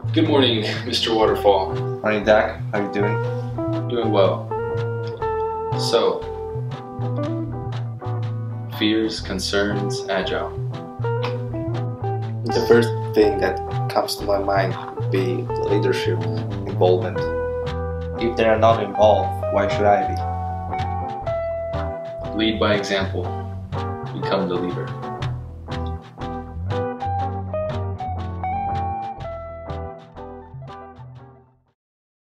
Good morning, Mr. Waterfall. Morning, Dak. How you doing? Doing well. So, fears, concerns, Agile. The first thing that comes to my mind would be leadership involvement. If they are not involved, why should I be? Lead by example. Become the leader.